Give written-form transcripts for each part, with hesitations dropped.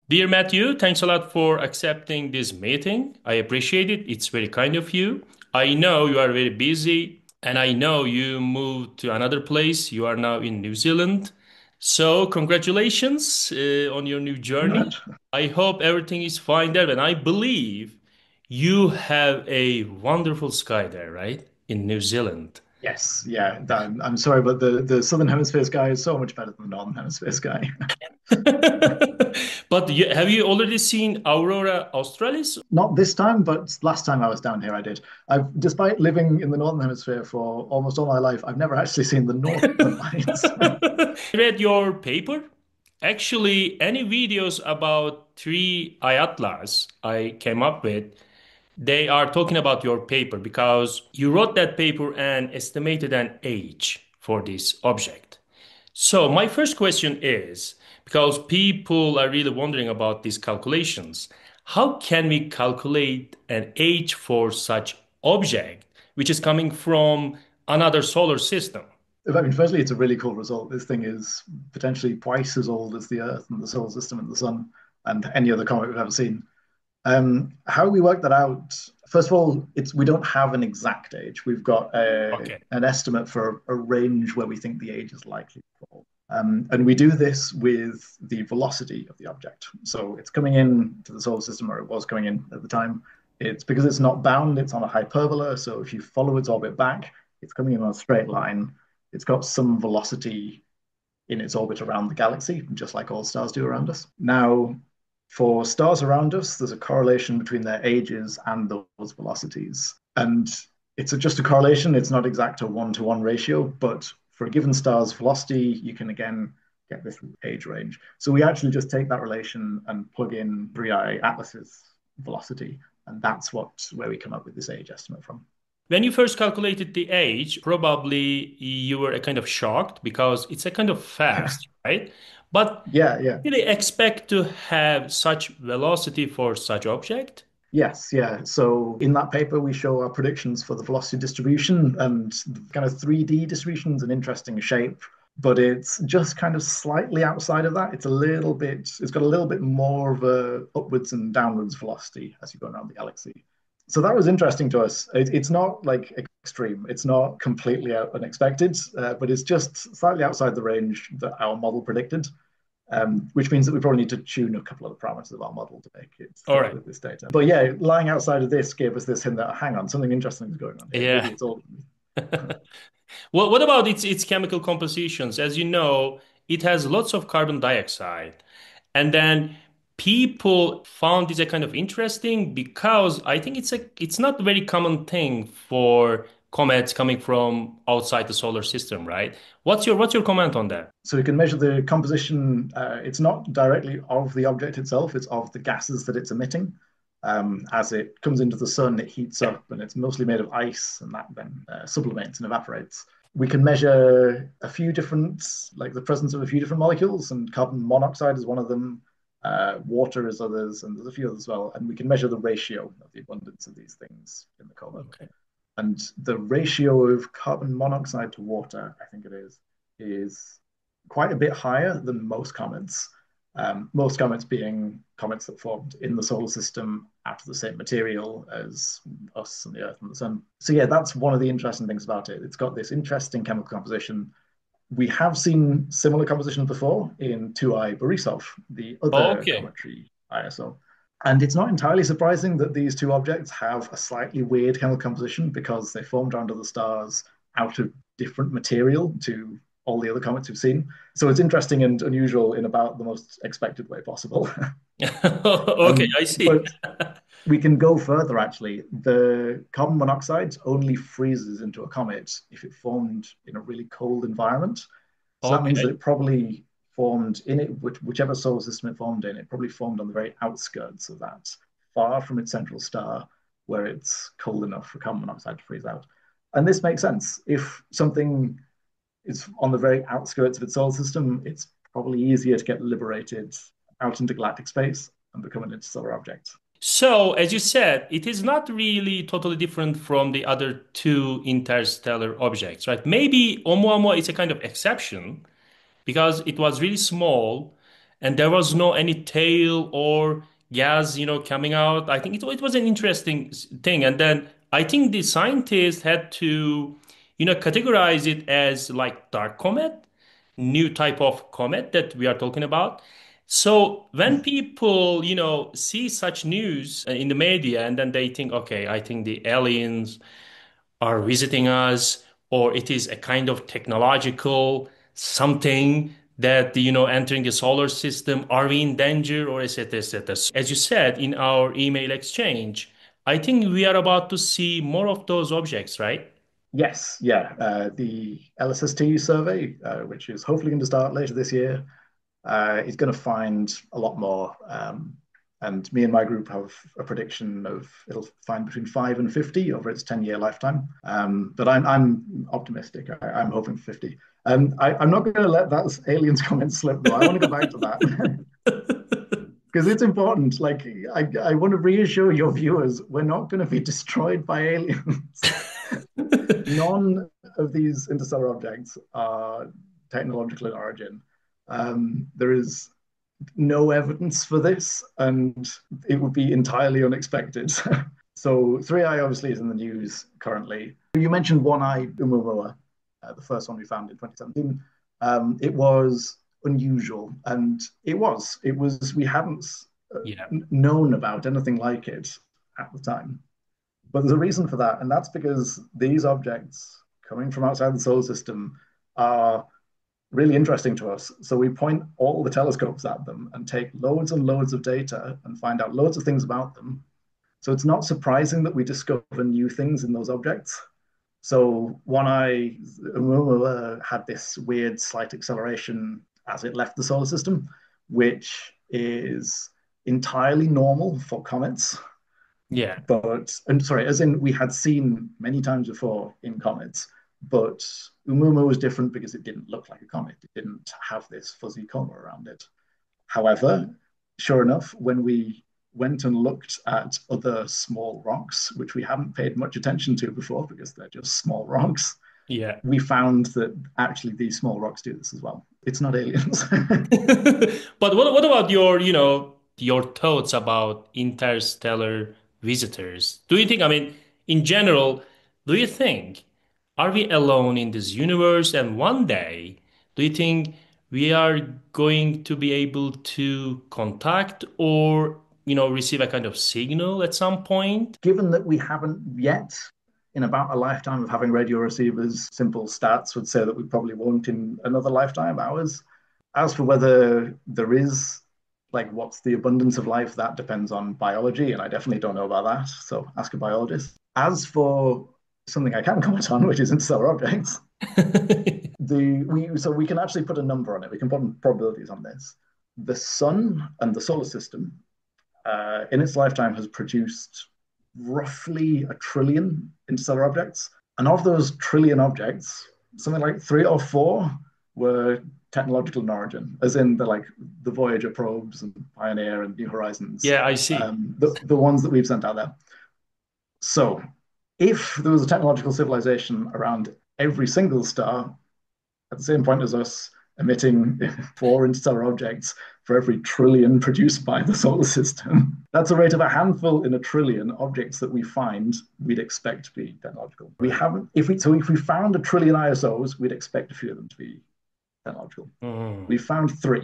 Dear Matthew, thanks a lot for accepting this meeting. I appreciate it. It's very kind of you. I know you are very busy, and I know you moved to another place. You are now in New Zealand. So, congratulations on your new journey. Congrats. I hope everything is fine there, and I believe you have a wonderful sky there, right? In New Zealand. Yes, yeah. I'm sorry, but the Southern Hemisphere sky is so much better than the Northern Hemisphere sky. But have you already seen Aurora Australis? Not this time, but last time I was down here, I did. Despite living in the Northern Hemisphere for almost all my life, I've never actually seen the Northern Lights. I read your paper. Actually, any videos about three IATLAs I came up with, they are talking about your paper because you wrote that paper and estimated an age for this object. So my first question is, because people are really wondering about these calculations, how can we calculate an age for such object which is coming from another solar system? I mean, firstly, it's a really cool result. This thing is potentially twice as old as the Earth and the solar system and the sun and any other comet we've ever seen. How we work that out? First of all, it's we don't have an exact age. We've got Okay. an estimate for a range where we think the age is likely to fall. And we do this with the velocity of the object. So it's coming in to the solar system, or it was coming in at the time. It's because it's not bound, it's on a hyperbola. So if you follow its orbit back, it's coming in on a straight line. It's got some velocity in its orbit around the galaxy, just like all stars do around us. Now, for stars around us, there's a correlation between their ages and those velocities. And it's just a correlation. It's not exact a one-to-one ratio, but for a given star's velocity, you can again get this age range. So we actually just take that relation and plug in 3i Atlas's velocity, and that's where we come up with this age estimate from. When you first calculated the age, probably you were a kind of shocked because it's a kind of fast, right? But Yeah, yeah. do they expect to have such velocity for such object? Yes, yeah. So in that paper, we show our predictions for the velocity distribution and kind of 3D distribution is an interesting shape, but it's just kind of slightly outside of that. It's got a little bit more of a upwards and downwards velocity as you go around the galaxy. So that was interesting to us. It's not like extreme. It's not completely unexpected, but it's just slightly outside the range that our model predicted, which means that we probably need to tune a couple of the parameters of our model to make it All fit right. with this data. But yeah, lying outside of this gave us this hint that hang on, something interesting is going on here. Maybe Yeah. it's all. What about its chemical compositions? As you know, it has lots of carbon dioxide. And then people found this a kind of interesting because I think it's not a very common thing for comets coming from outside the solar system, right? What's your comment on that? So we can measure the composition. It's not directly of the object itself; it's of the gases that it's emitting. As it comes into the sun, it heats Yeah. up, and it's mostly made of ice, and that then sublimates and evaporates. We can measure a few different, like the presence of a few different molecules, and carbon monoxide is one of them. Water is others, and there's a few others as well. And we can measure the ratio of the abundance of these things in the comet. Okay. And the ratio of carbon monoxide to water, I think is quite a bit higher than most comets. Most comets being comets that formed in the solar system out of the same material as us and the Earth and the Sun. So yeah, that's one of the interesting things about it. It's got this interesting chemical composition. We have seen similar compositions before in 2I Borisov, the other Okay. cometary ISO. And it's not entirely surprising that these two objects have a slightly weird chemical composition because they formed around other stars out of different material to all the other comets we've seen. So it's interesting and unusual in about the most expected way possible. Okay, I see. But we can go further actually. The carbon monoxide only freezes into a comet if it formed in a really cold environment. So that means that Okay. it probably formed in it, whichever solar system it formed in, it probably formed on the very outskirts of that, far from its central star, where it's cold enough for carbon monoxide to freeze out. And this makes sense. If something is on the very outskirts of its solar system, it's probably easier to get liberated out into galactic space and become an interstellar object. So, as you said, it is not really totally different from the other two interstellar objects, right? Maybe Oumuamua is a kind of exception because it was really small and there was no any tail or gas, coming out. I think it was an interesting thing. And then I think the scientists had to, categorize it as like dark comet, new type of comet that we are talking about. So when people, see such news in the media and then they think, okay, I think the aliens are visiting us, or it is a kind of technological something that entering the solar system. Are we in danger, or etc., etc.? As you said in our email exchange, I think we are about to see more of those objects, right? Yes, yeah. The LSST survey, which is hopefully going to start later this year, is going to find a lot more. And me and my group have a prediction of it'll find between 5 and 50 over its 10-year lifetime. But I'm optimistic. I'm hoping for 50. I'm not going to let that aliens comment slip, though. I want to go back to that because it's important. Like, I want to reassure your viewers, we're not going to be destroyed by aliens. None of these interstellar objects are technological in origin. There is no evidence for this, and it would be entirely unexpected. So 3i obviously is in the news currently. You mentioned One Eye Oumuamua, the first one we found in 2017. It was unusual, and it was we hadn't Yeah. known about anything like it at the time. But there's a reason for that, and that's because these objects coming from outside the solar system are really interesting to us. So we point all the telescopes at them and take loads and loads of data and find out loads of things about them. So it's not surprising that we discover new things in those objects. So One Eye had this weird slight acceleration as it left the solar system, which is entirely normal for comets. Yeah. But and sorry, as in we had seen many times before in comets, but Oumuamua was different because it didn't look like a comet. It didn't have this fuzzy coma around it. However, sure enough, when we went and looked at other small rocks, which we hadn't paid much attention to before because they're just small rocks, Yeah. we found that actually these small rocks do this as well. It's not aliens. But what about your thoughts about interstellar visitors? Do you think, I mean, in general, do you think are we alone in this universe, and one day do you think we are going to be able to contact or receive a kind of signal at some point? Given that we haven't yet, in about a lifetime of having radio receivers, simple stats would say that we probably won't in another lifetime, ours. As for whether there is, like, what's the abundance of life, that depends on biology, and I definitely don't know about that. So ask a biologist. As for something I can comment on, which is interstellar objects, we can actually put a number on it. We can put probabilities on this. The sun and the solar system, in its lifetime, has produced roughly a trillion interstellar objects. And of those trillion objects, something like 3 or 4 were technological in origin, as in the Voyager probes and Pioneer and New Horizons, Yeah, I see. the ones that we've sent out there. So, if there was a technological civilization around every single star at the same point as us, emitting 4 interstellar objects for every trillion produced by the solar system. That's a rate of a handful in a trillion objects that we find we'd expect to be technological. We Right. haven't, if we found a trillion ISOs, we'd expect a few of them to be technological. We Mm. found 3.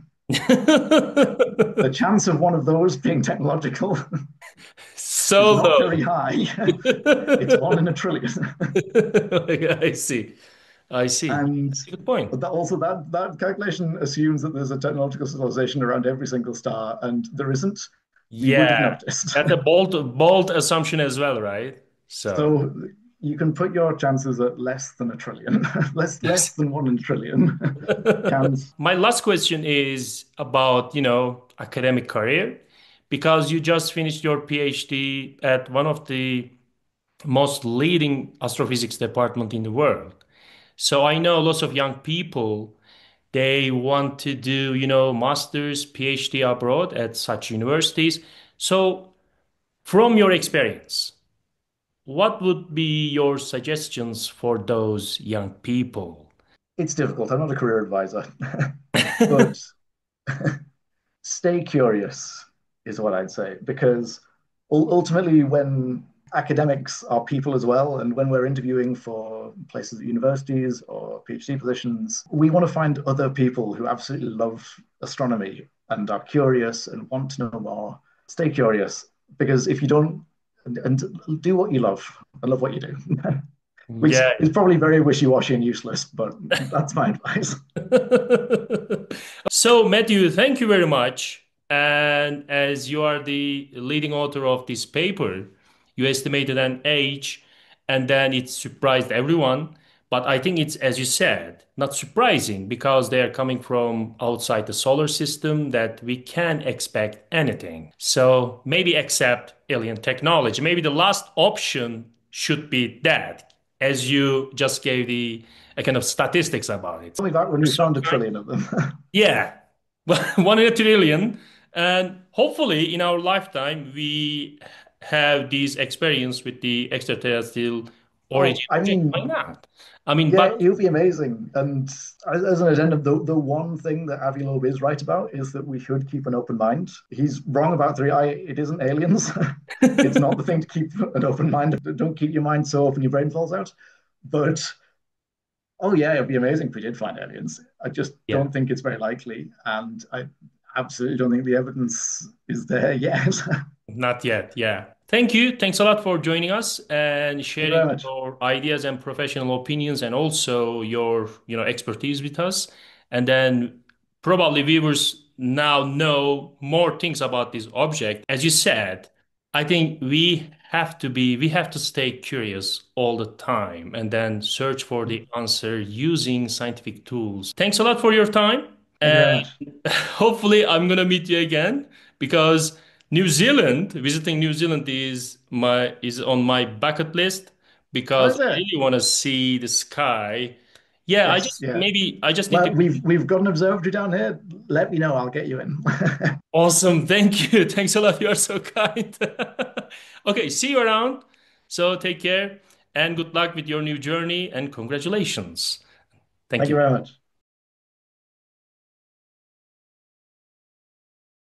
The chance of one of those being technological is So not low. very high. It's 1 in a trillion. I see. I see. And That's a good point. but that calculation assumes that there's a technological civilization around every single star, and there isn't. We would have Yeah, noticed. that's a bold assumption as well, right? So, So you can put your chances at less than a trillion, less than 1 in a trillion chance. my last question is about, academic career, because you just finished your PhD at one of the most leading astrophysics department in the world. So I know lots of young people, they want to do, master's, PhD abroad at such universities. So from your experience, what would be your suggestions for those young people? It's difficult. I'm not a career advisor, but Stay curious is what I'd say, because ultimately, when academics are people as well, and when we're interviewing for places at universities or PhD positions, we want to find other people who absolutely love astronomy and are curious and want to know more. Stay curious, because if you don't, and do what you love and love what you do, which Yeah. is probably very wishy-washy and useless, but that's my advice. So, Matthew, thank you very much. And as you are the leading author of this paper, you estimated an age and then it surprised everyone. But I think it's, as you said, not surprising because they are coming from outside the solar system that we can expect anything. So maybe accept alien technology. Maybe the last option should be that, as you just gave the a kind of statistics about it. Only that when we So found a trillion of them. yeah, one in a trillion. And hopefully, in our lifetime, we have this experience with the extraterrestrial Oh, origin I object. Why mean, not? I mean, yeah, but it would be amazing. And as an addendum, the one thing that Avi Loeb is right about is that we should keep an open mind. He's wrong about 3i. It isn't aliens. It's not the thing to keep an open mind. Don't keep your mind so open your brain falls out. But oh yeah, it'd be amazing if we did find aliens. I just yeah, don't think it's very likely, and I absolutely don't think the evidence is there yet. Thank not yet. Yeah. Thank you. Thanks a lot for joining us and you very sharing much. your ideas and professional opinions and also your, expertise with us. And then probably viewers now know more things about this object. As you said, I think we have to stay curious all the time and then search for the answer using scientific tools. Thanks a lot for your time. Thank you And very much. hopefully I'm gonna meet you again because visiting New Zealand is on my bucket list Oh, because is I it? really want to see the sky. Yeah, It's yeah. I just need Well, to. we've got an observatory down here. Let me know. I'll get you in. Awesome. Thank you. Thanks a lot. You are so kind. Okay, see you around. So take care and good luck with your new journey and congratulations. Thank Thank you you. very much.